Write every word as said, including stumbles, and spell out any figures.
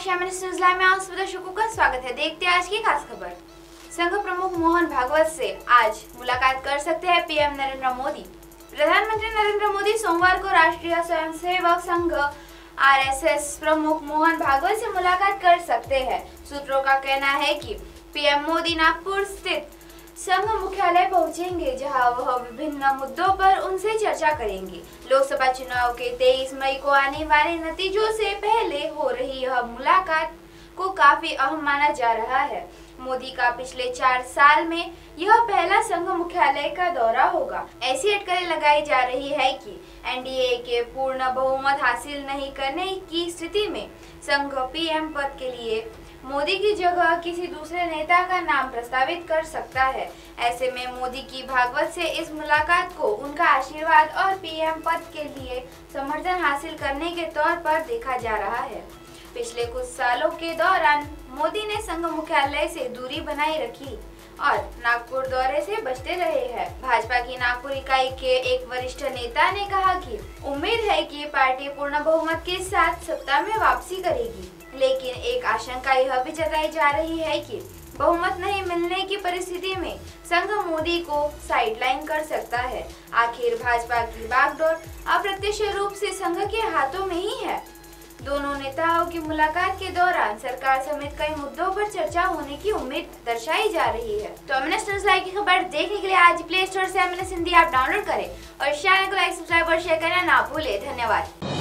News live में आप सभी दर्शकों का स्वागत है। देखते हैं आज की खास खबर। संघ प्रमुख मोहन भागवत से आज मुलाकात कर सकते हैं पीएम नरेंद्र मोदी। प्रधानमंत्री नरेंद्र मोदी सोमवार को राष्ट्रीय स्वयंसेवक संघ आरएसएस प्रमुख मोहन भागवत से मुलाकात कर सकते हैं। सूत्रों का कहना है कि पीएम मोदी नागपुर स्थित संघ मुख्यालय पहुंचेंगे, जहां वह विभिन्न मुद्दों पर उनसे चर्चा करेंगे। लोकसभा चुनाव के तेईस मई को आने वाले नतीजों से पहले हो रही यह मुलाकात को काफी अहम माना जा रहा है। मोदी का पिछले चार साल में यह पहला संघ मुख्यालय का दौरा होगा। ऐसी अटकलें लगाई जा रही है कि एनडीए के पूर्ण बहुमत हासिल नहीं करने की स्थिति में संघ पीएम पद के लिए मोदी की जगह किसी दूसरे नेता का नाम प्रस्तावित कर सकता है। ऐसे में मोदी की भागवत से इस मुलाकात को उनका आशीर्वाद और पीएम पद के लिए समर्थन हासिल करने के तौर पर देखा जा रहा है। पिछले कुछ सालों के दौरान मोदी ने संघ मुख्यालय से दूरी बनाए रखी और नागपुर दौरे से बचते रहे हैं। भाजपा की नागपुर इकाई के एक वरिष्ठ नेता ने कहा कि उम्मीद है कि पार्टी पूर्ण बहुमत के साथ सत्ता में वापसी करेगी, लेकिन एक आशंका यह भी जताई जा रही है कि बहुमत नहीं मिलने की परिस्थिति में संघ मोदी को साइडलाइन कर सकता है। आखिर भाजपा की बागडोर अप्रत्यक्ष रूप से संघ के हाथों में ही है। दोनों नेताओं की मुलाकात के दौरान सरकार समेत कई मुद्दों पर चर्चा होने की उम्मीद दर्शाई जा रही है। तो M N S news live की खबर देखने के लिए आज प्ले स्टोर से M N S Hindi app download करें और चैनल को लाइक, सब्सक्राइब और शेयर करना ना भूलें। धन्यवाद।